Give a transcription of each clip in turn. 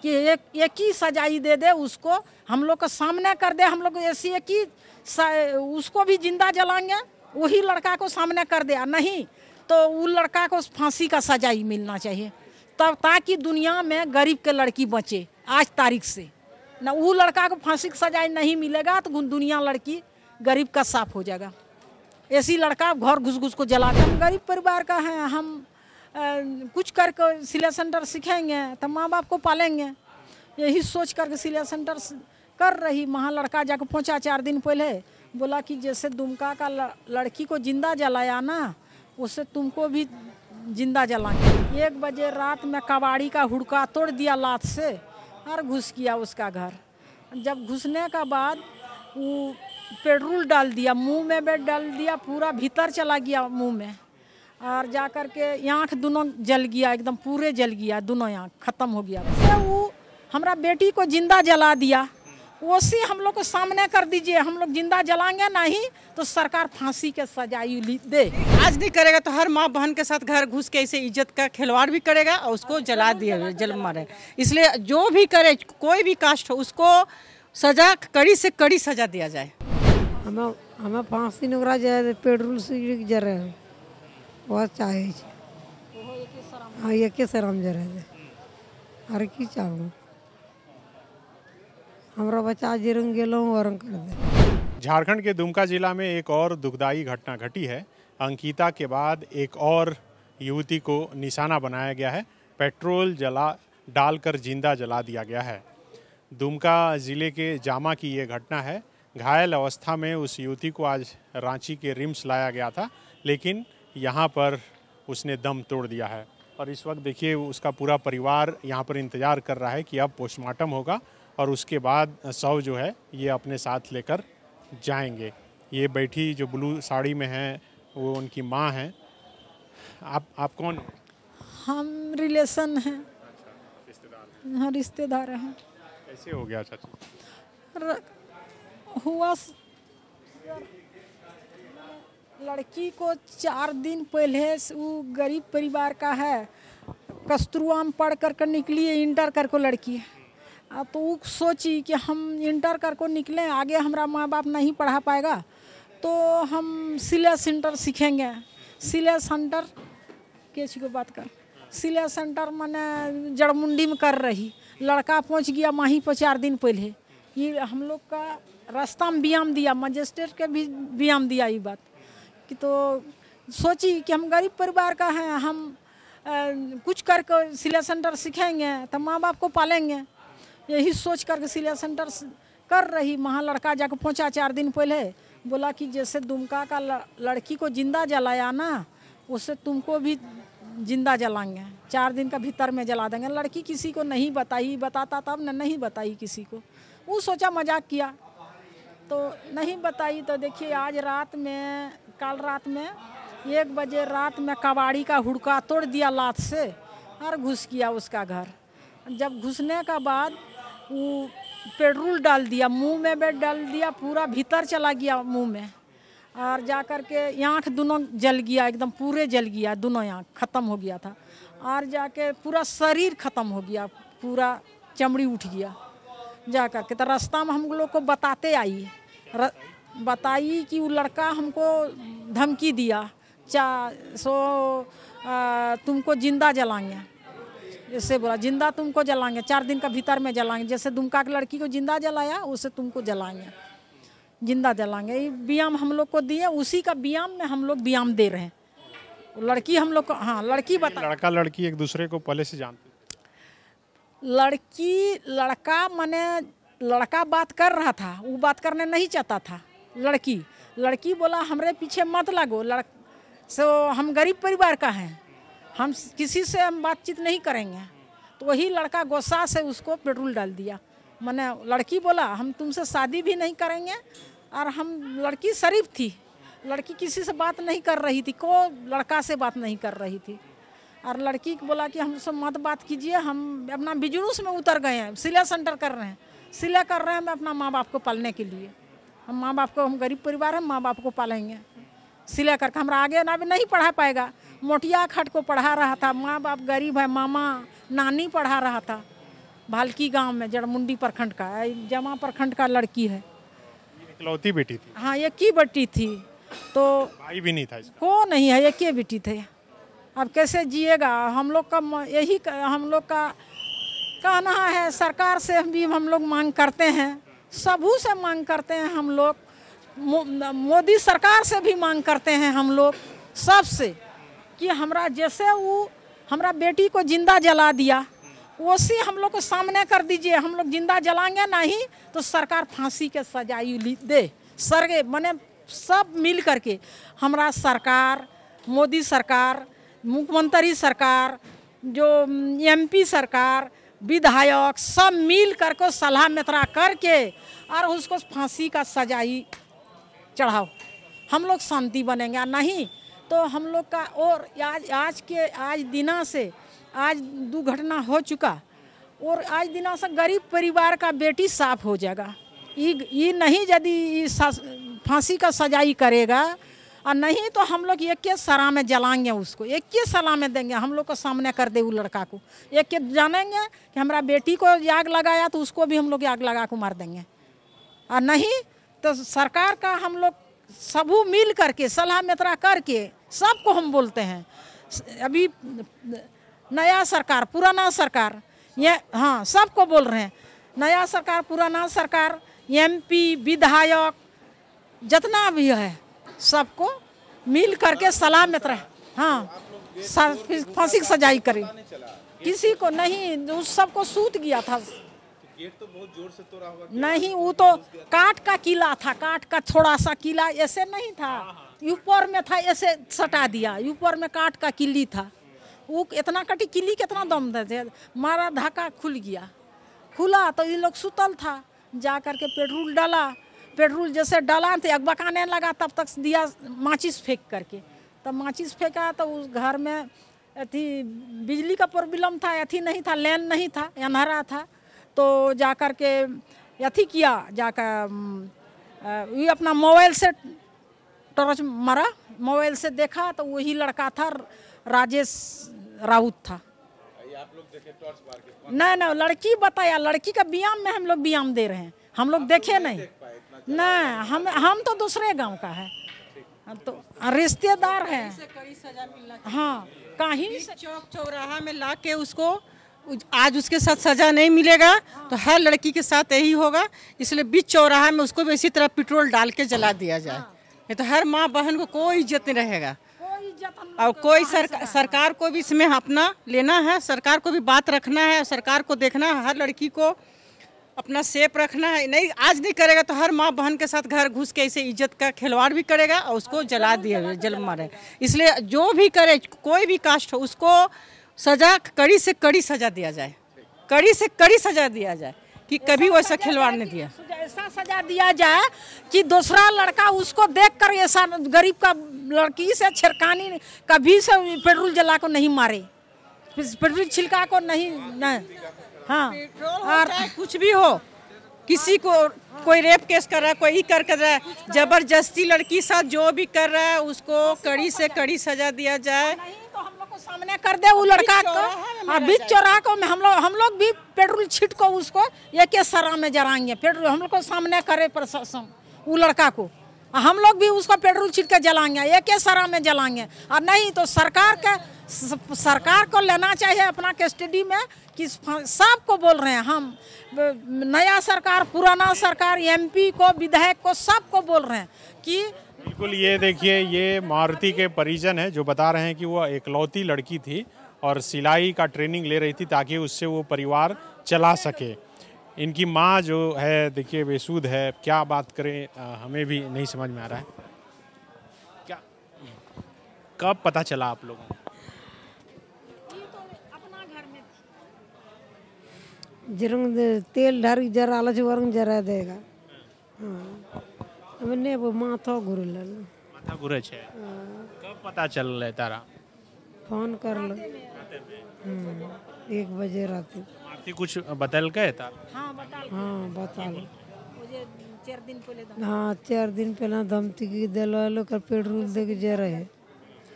कि एक ही सजाई दे दे उसको, हम लोग को सामने कर दे, हम लोग ऐसी एक ही उसको भी जिंदा जलाएंगे, वही लड़का को सामने कर दे, नहीं तो वो लड़का को फांसी का सजाई मिलना चाहिए, तब ताकि दुनिया में गरीब के लड़की बचे। आज तारीख से ना वो लड़का को फांसी का सजाई नहीं मिलेगा तो दुनिया लड़की गरीब का साफ हो जाएगा। ऐसी लड़का घर घुस घुस को जलाते। हम गरीब परिवार का है, हम कुछ करके सिलाई सेंटर सीखेंगे तो माँ बाप को पालेंगे, यही सोच करके सिलाई सेंटर कर रही। वहाँ लड़का जाकर पहुँचा 4 दिन पहले, बोला कि जैसे दुमका का लड़की को जिंदा जलाया ना, उससे तुमको भी जिंदा जलाएंगे। 1 बजे रात में कबाड़ी का हुड़का तोड़ दिया लात से और घुस किया उसका घर। जब घुसने का बाद वो पेट्रोल डाल दिया, मुंह में भी डाल दिया, पूरा भीतर चला गया मुंह में, और जा कर के आँख दोनों जल गया, एकदम पूरे जल गया, दोनों आँख खत्म हो गया। तो वो हमारा बेटी को जिंदा जला दिया, उसी हम लोग को सामने कर दीजिए, हम लोग जिंदा जलाएंगे, नहीं तो सरकार फांसी के सजाई दे। आज नहीं करेगा तो हर माँ बहन के साथ घर घुस के ऐसे इज्जत का खिलवाड़ भी करेगा और उसको जला दिया, जल मारे। इसलिए जो भी करे, कोई भी कास्ट हो, उसको सजा कड़ी से कड़ी सजा दिया जाए। हमें फांसी नगरा जाए, पेट्रोल से जरे बहुत चाहे, हाँ एक शराम जरे अरे की चाहूँ हमारा बच्चा जिरंग गेलों और कर दे। झारखंड के दुमका जिला में एक और दुखदाई घटना घटी है। अंकिता के बाद एक और युवती को निशाना बनाया गया है, पेट्रोल डालकर जिंदा जला दिया गया है। दुमका ज़िले के जामा की ये घटना है। घायल अवस्था में उस युवती को आज रांची के रिम्स लाया गया था, लेकिन यहाँ पर उसने दम तोड़ दिया है और इस वक्त देखिए उसका पूरा परिवार यहाँ पर इंतज़ार कर रहा है कि अब पोस्टमार्टम होगा और उसके बाद शव जो है ये अपने साथ लेकर जाएंगे। ये बैठी जो ब्लू साड़ी में है वो उनकी माँ हैं। आप कौन? हम रिलेशन हैं। हाँ, रिश्तेदार हैं। कैसे हो गया चाचा? हुआ लड़की को 4 दिन पहले, वो गरीब परिवार का है, कस्तूरबा में पढ़ कर निकली है, इंटर कर को लड़की है। तो वो सोची कि हम इंटर कर को निकलें, आगे हमारा माँ बाप नहीं पढ़ा पाएगा तो हम सिलाई सेंटर सीखेंगे। सिलाई सेंटर कैसी को बात कर, सिलाई सेंटर मैंने जड़मुंडी में कर रही। लड़का पहुंच गया वहीं पर 4 दिन पहले। ये हम लोग का रास्ता में व्यायाम दिया, मजिस्ट्रेट के भी व्यायाम दिया ये बात कि, तो सोची कि हम गरीब परिवार का हैं, हम कुछ करके सिलाई सेंटर सीखेंगे तो माँ बाप को पालेंगे, यही सोच करके सिलाई सेंटर कर रही। वहाँ लड़का जाकर पहुँचा 4 दिन पहले, बोला कि जैसे दुमका का लड़की को जिंदा जलाया ना, उससे तुमको भी जिंदा जलाएंगे, 4 दिन का भीतर में जला देंगे। लड़की किसी को नहीं बताई, बताता तब न, नहीं बताई किसी को। वो सोचा मजाक किया तो नहीं बताई। तो देखिए आज रात में, कल रात में 1 बजे रात में कबाड़ी का हुड़का तोड़ दिया लात से और घुस किया उसका घर। जब घुसने का बाद वो पेट्रोल डाल दिया, मुंह में भी डाल दिया, पूरा भीतर चला गया मुंह में, और जा कर के आँख दोनों जल गया, एकदम पूरे जल गया, दोनों आँख खत्म हो गया था, और जाके पूरा शरीर खत्म हो गया, पूरा चमड़ी उठ गया जा कर के। तो रास्ता में हम लोग को बताते आई, बताई कि वो लड़का हमको धमकी दिया, तुमको जिंदा जलाएंगे, जैसे बोला जिंदा तुमको जलाएंगे, 4 दिन का भीतर में जलाएंगे, जैसे दुमका की लड़की को जिंदा जलाया उससे तुमको जलाएंगे, जिंदा जलाएंगे। ये व्यायाम हम लोग को दिए, उसी का व्यायाम में हम लोग व्यायाम दे रहे हैं। लड़की हम लोग को, हाँ लड़की बता, लड़का लड़की एक दूसरे को पहले से जानते? लड़का माने लड़का बात कर रहा था, वो बात करने नहीं चाहता था। लड़की बोला हमरे पीछे मत लगो, हम गरीब परिवार का हैं, हम किसी से हम बातचीत नहीं करेंगे। तो वही लड़का गुस्सा से उसको पेट्रोल डाल दिया। मैंने लड़की बोला हम तुमसे शादी भी नहीं करेंगे, और हम लड़की शरीफ थी, लड़की किसी से बात नहीं कर रही थी, लड़का से बात नहीं कर रही थी। और लड़की को बोला कि हमसे मत बात कीजिए, हम अपना बिजनेस में उतर गए हैं, सिलाई सेंटर कर रहे हैं, सिलाई कर रहे हैं हम अपना माँ बाप को पालने के लिए। हम माँ बाप को, हम गरीब परिवार हैं, माँ बाप को पालेंगे सिलाई करके। हमारा आगे ना भी नहीं पढ़ा पाएगा, मोटिया खट को पढ़ा रहा था, माँ बाप गरीब है, मामा नानी पढ़ा रहा था, भालकी गांव में जड़मुंडी प्रखंड का जमा प्रखंड का लड़की है। इकलौती बेटी थी? हाँ, एक ही बेटी थी। तो भाई भी नहीं था इसका? को नहीं है, एक ही बेटी थे। अब कैसे जिएगा? हम लोग का यही हम लोग का कहना है। सरकार से भी हम लोग मांग करते हैं, सबू से मांग करते हैं हम लोग, मोदी सरकार से भी मांग करते हैं हम लोग, सबसे, कि हमरा जैसे वो हमरा बेटी को जिंदा जला दिया वैसे हम लोग को सामने कर दीजिए। हम लोग जिंदा जलाएंगे नहीं तो सरकार फांसी के सजाई दे। सरगे मने सब मिल करके हमरा सरकार, मोदी सरकार, मुख्यमंत्री सरकार, जो एमपी सरकार, विधायक सब मिल करके सलाह मशवरा करके और उसको फांसी का सजाई चढ़ाओ। हम लोग शांति बनेंगे। नहीं तो हम लोग का और आज दिना से आज दुर्घटना हो चुका और आज दिना से गरीब परिवार का बेटी साफ हो जाएगा। ये नहीं यदि फांसी का सजाई करेगा और नहीं तो हम लोग एक के सरा में जलाएंगे उसको, एक के सला में देंगे। हम लोग को सामने कर दे वो लड़का को, एक के जानेंगे कि हमारा बेटी को आग लगाया तो उसको भी हम लोग आग लगा को मार देंगे। और नहीं तो सरकार का हम लोग सबू मिल करके सलाह मशवरा करके सबको हम बोलते हैं। अभी नया सरकार पुराना सरकार ये हाँ सबको बोल रहे हैं, नया सरकार पुराना सरकार, एमपी विधायक जितना भी है सबको मिल करके सलाह मशवरा हाँ फांसी की सजाई करे। किसी को नहीं, उस सबको सूत गया था। गेट तो बहुत जोर से तोड़ा होगा। नहीं, वो तो काठ का किला था, काठ का थोड़ा सा किला, ऐसे नहीं था, ऊपर में था, ऐसे सटा दिया। ऊपर में काठ का किली था, वो इतना कटी किली कितना दम दे, मारा धक्का खुल गया। खुला तो ये लोग सुतल था, जा करके पेट्रोल डाला। पेट्रोल जैसे डाला तो अगबकाने लगा, तब तक दिया माचिस फेंक करके। तब माचिस फेंका तो उस घर में अथी बिजली का प्रॉब्लम था, अथी नहीं था, लेन नहीं था, अंधारा था। तो जा कर के अथी किया, जाकर ये अपना मोबाइल से टॉर्च मारा, मोबाइल से देखा तो वही लड़का था, राजेश राउत था। आप लोग देखे टॉर्च मार के? नहीं, लड़की बताया, लड़की का व्यायाम में हम लोग व्यायाम दे रहे हैं, हम लोग देखे नहीं। नहीं, हम तो दूसरे गांव का है, तो रिश्तेदार हैं। हाँ, कहीं चौक चौराहा में ला के उसको आज उसके साथ सजा नहीं मिलेगा तो हर लड़की के साथ यही होगा। इसलिए बीच चौराहा में उसको भी इसी तरह पेट्रोल डाल के जला दिया जाए, नहीं तो हर माँ बहन को कोई इज्जत नहीं रहेगा। और कोई सरकार को भी इसमें अपना लेना है, सरकार को भी बात रखना है, सरकार को देखना है, हर लड़की को अपना सेफ रखना है। नहीं आज नहीं करेगा तो हर माँ बहन के साथ घर घुस के ऐसे इज्जत का खिलवाड़ भी करेगा और उसको जला दिया जल मारे। इसलिए जो भी करे, कोई भी कास्ट हो, उसको सजा कड़ी से कड़ी सजा दिया जाए, कड़ी से कड़ी सजा दिया जाए कि कभी वैसा खिलवाड़ नहीं दिया। ऐसा सजा दिया जाए कि दूसरा लड़का उसको देखकर ऐसा गरीब का लड़की से छिड़कानी कभी से पेट्रोल जला को नहीं मारे, पेट्रोल छिलका को नहीं। हाँ, और कुछ भी हो, किसी को कोई रेप केस कर रहा है, कोई कर रहा है, जबरदस्ती लड़की साथ जो भी कर रहा है उसको कड़ी से कड़ी सजा दिया जाए। तो हम लोग को सामने कर दे वो लड़का को, और बीच चौराहा को में हम लोग भी पेट्रोल छिट को उसको एक सरा में जलाएंगे। पेट्रोल हम लोग को सामने करे प्रशासन वो लड़का को, हम लोग भी उसको पेट्रोल छिट के जलाएंगे, एक सरा में जलाएंगे। और नहीं तो सरकार को लेना चाहिए अपना कस्टडी में, कि सबको बोल रहे हैं हम, नया सरकार पुराना सरकार, एमपी को विधायक को सबको बोल रहे हैं कि बिल्कुल। ये देखिए, ये मारुति के परिजन है जो बता रहे हैं कि वो एकलौती लड़की थी और सिलाई का ट्रेनिंग ले रही थी ताकि उससे वो परिवार चला सके। इनकी माँ जो है देखिए बेसुध है, क्या बात करें, हमें भी नहीं समझ में आ रहा है। क्या कब पता चला आप लोगों को? जरंग तेल ढारी जरा आला वरंग जरा देगा। हाँ, हमने वो माथा घुरल, माथा घुरछ है। कब पता चल रहा तारा? फोन कर लो 1 बजे रात। मारती कुछ बदल गए था? हाँ बता लो। मुझे 4 दिन पहले हाँ 4 दिन पहले धमकी दिलवा लो कर पेट्रोल दे के जरा है,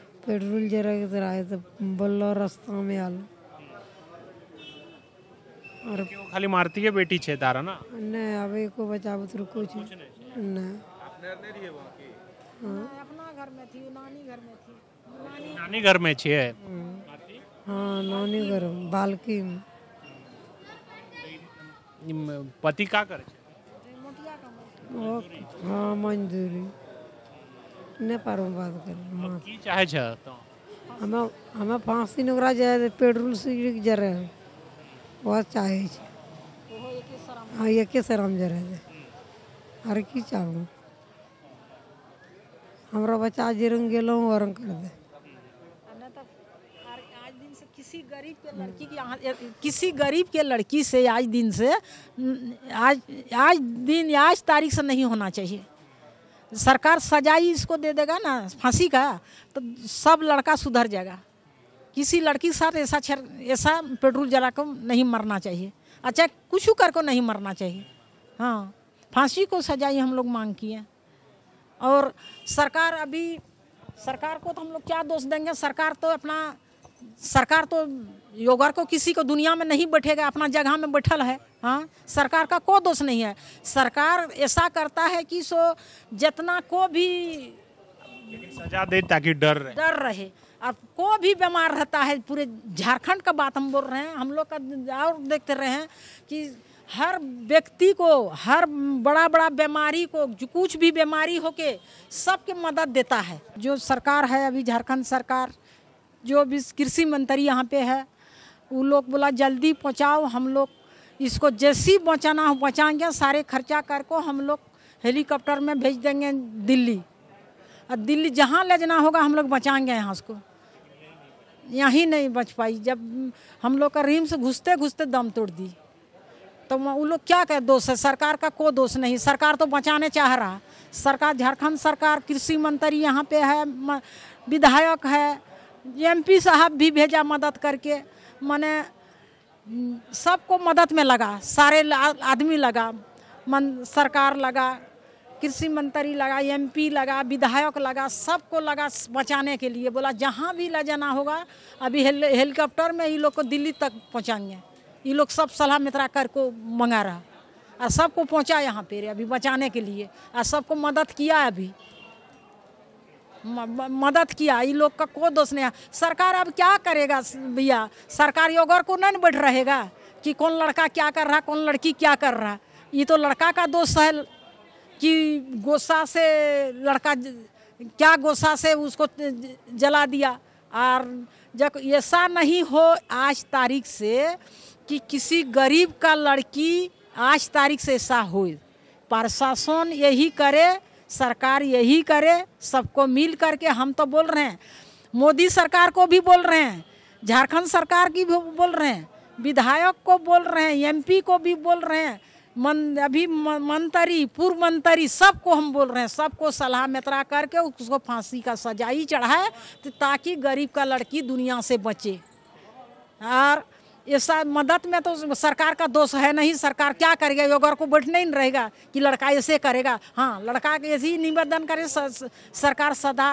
पेट्रोल जरा के तरह है तो बोलो रास्ता में आलो। और क्यों खाली मारती है बेटी छह तारा ना? नहीं अब एको बचाव तो कुछ नहीं। आपने नहीं रही है वहाँ की? अपना घर में थी, नानी घर में थी। नानी घर में छे है। हाँ नानी घर बालकी में। पति का करे छे? वो हाँ मजदूरी नहीं पारो बात कर। अब की चाहे छे तो हमें हमें 5 दिन ओकरा जाए पेट्रोल से जरे बहुत चाहे छे। हाँ एके शराम जरे अरे की चाहूँ हमरा बच्चा जे रंग गेलो वरंग कर दे। आज दिन से किसी गरीब के लड़की से आज दिन से आज तारीख से नहीं होना चाहिए। सरकार सजाई इसको दे देगा ना फांसी का तो सब लड़का सुधर जाएगा। किसी लड़की के साथ ऐसा पेट्रोल जला को नहीं मरना चाहिए। अच्छा कुछ कर को नहीं मरना चाहिए। हाँ फांसी को सजाई हम लोग मांग किए। और सरकार को तो हम लोग क्या दोष देंगे। सरकार तो योगर को किसी को दुनिया में नहीं बैठेगा, अपना जगह में बैठल है। हाँ सरकार का कोई दोष नहीं है। सरकार ऐसा करता है कि सो जितना को भी सजा दे ताकि डर रहे। अब को भी बीमार रहता है, पूरे झारखंड का बात हम बोल रहे हैं। हम लोग का और देखते रहे हैं कि हर व्यक्ति को, हर बड़ा बीमारी को, जो कुछ भी बीमारी होके सबके मदद देता है। जो सरकार है अभी झारखंड सरकार, जो भी कृषि मंत्री यहाँ पे है, वो लोग बोला जल्दी पहुँचाओ। हम लोग इसको जैसी बचाना हो बचाएंगे, सारे खर्चा कर को हम लोग हेलीकॉप्टर में भेज देंगे दिल्ली। और दिल्ली जहाँ ले जाना होगा हम लोग बचाएंगे। यहाँ उसको यहीं नहीं बच पाई। जब हम लोग का रिम्स घुसते घुसते दम तोड़ दी तो वो लोग क्या कहे दोष है। सरकार का कोई दोष नहीं। सरकार तो बचाने चाह रहा। सरकार झारखंड सरकार, कृषि मंत्री यहाँ पे है, विधायक है, MP साहब भी भेजा मदद करके। माने सबको मदद में लगा, सारे आदमी लगा, सरकार लगा, कृषि मंत्री लगा, MP लगा, विधायक लगा, सबको लगा बचाने के लिए। बोला जहाँ भी ले जाना होगा अभी हेलीकॉप्टर में ये लोग को दिल्ली तक पहुँचाएंगे। ये लोग सब सलाह मित्रा कर को मंगा रहा और सबको पहुँचा यहाँ पे अभी बचाने के लिए। और सबको मदद किया अभी मदद किया। ये लोग का कोई दोष नहीं है। सरकार अब क्या करेगा भैया। सरकार योगर को नहीं बैठ रहेगा कि कौन लड़का क्या कर रहा, कौन लड़की क्या कर रहा। ये तो लड़का का दोष है कि गोसा से लड़का क्या गोसा से उसको जला दिया। और जब ऐसा नहीं हो आज तारीख से कि किसी गरीब का लड़की आज तारीख से ऐसा हो। प्रशासन यही करे, सरकार यही करे, सबको मिल करके। हम तो बोल रहे हैं, मोदी सरकार को भी बोल रहे हैं, झारखंड सरकार की भी बोल रहे हैं, विधायक को बोल रहे हैं, MP को भी बोल रहे हैं, अभी मंत्री, पूर्व मंत्री, सबको हम बोल रहे हैं। सबको सलाह मित्रा करके उसको फांसी का सजाई चढ़ाए ताकि गरीब का लड़की दुनिया से बचे। और ऐसा मदद में तो सरकार का दोष है नहीं। सरकार क्या करेगा, योगर को बैठने ही रहेगा कि लड़का ऐसे करेगा। हाँ लड़का के ऐसे ही निवेदन करे सरकार सदा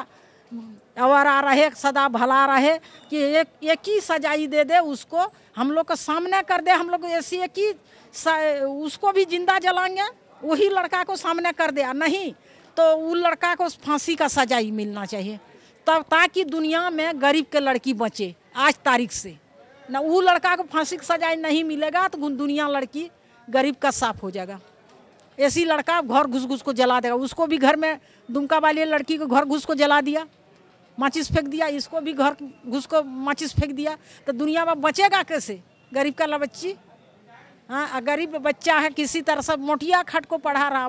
अवरा रहे, सदा भला रहे कि एक ही सजाई दे दे उसको, हम लोग को सामने कर दे। हम लोग ऐसी एक ही उसको भी जिंदा जलाएंगे, वही लड़का को सामने कर दे। नहीं तो वो लड़का को फांसी का सजाई मिलना चाहिए तब, ताकि दुनिया में गरीब के लड़की बचे। आज तारीख से ना वो लड़का को फांसी की सजाई नहीं मिलेगा तो दुनिया लड़की गरीब का साफ हो जाएगा। ऐसी लड़का घर घुस घुस को जला देगा। उसको भी घर में दुमका वाली लड़की को घर घुस को जला दिया, माचिस फेंक दिया। इसको भी घर घुस को माचिस फेंक दिया तो दुनिया में बचेगा कैसे गरीब का बच्ची। हाँ गरीब बच्चा है, किसी तरह से मोटिया खट को पढ़ा रहा,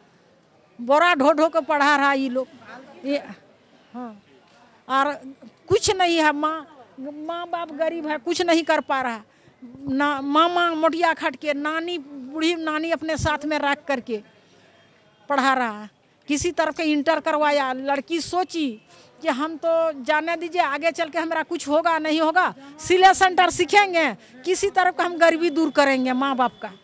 बोरा ढो ढो को पढ़ा रहा ये लोग। ये हाँ और कुछ नहीं है। माँ बाप गरीब है, कुछ नहीं कर पा रहा ना। मामा मोटिया खट के, नानी बूढ़ी नानी अपने साथ में रख करके पढ़ा रहा है। किसी तरह के इंटर करवाया। लड़की सोची कि हम तो जाने दीजिए, आगे चल के हमारा कुछ होगा नहीं होगा, सिलाई सेंटर सीखेंगे, किसी तरह का हम गरीबी दूर करेंगे माँ बाप का।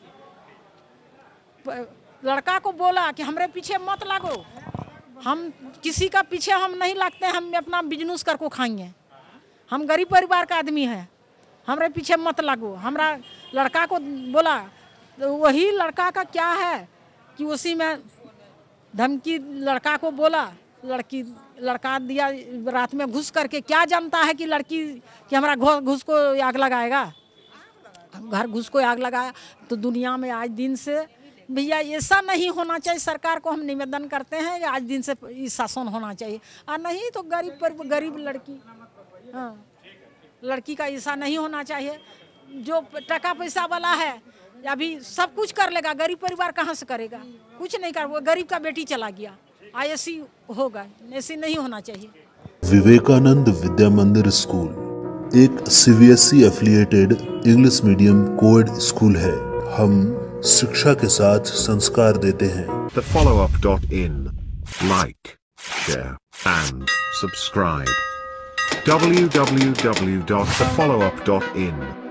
लड़का को बोला कि हमरे पीछे मत लागो, हम किसी का पीछे हम नहीं लगते, हम अपना बिजनेस करके खाएंगे। हम गरीब परिवार का आदमी है, हमरे पीछे मत लागो। हमरा लड़का को बोला तो वही लड़का का क्या है कि उसी में धमकी लड़का को बोला, लड़का दिया रात में घुस करके। क्या जानता है कि लड़की कि हमारा घुस को आग लगाएगा, घर घुस को आग लगाया। तो दुनिया में आज दिन से भैया ऐसा नहीं होना चाहिए। सरकार को हम निवेदन करते हैं कि आज दिन से शासन होना चाहिए, और नहीं तो गरीब लड़की, हाँ लड़की का ऐसा नहीं होना चाहिए। जो टका पैसा वाला है अभी सब कुछ कर लेगा, गरीब परिवार कहाँ से करेगा, कुछ नहीं कर, वो गरीब का बेटी चला गया, ऐसी होगा, ऐसी नहीं होना चाहिए। विवेकानंद विद्या मंदिर स्कूल एक CBSE affiliated English medium coed school है। हम शिक्षा के साथ संस्कार देते हैं। thefollowup.in Like, share and subscribe. www.thefollowup.in